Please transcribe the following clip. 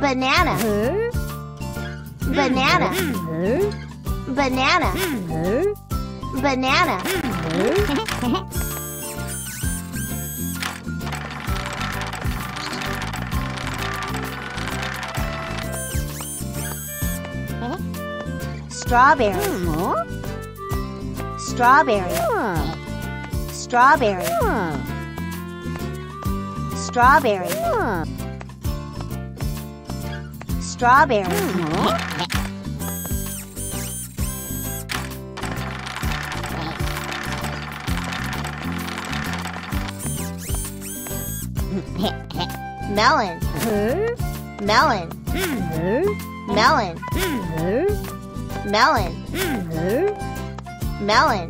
banana, banana, banana, banana. Strawberry, strawberry, strawberry, strawberry, strawberry. Melon, melon, melon, melon, melon.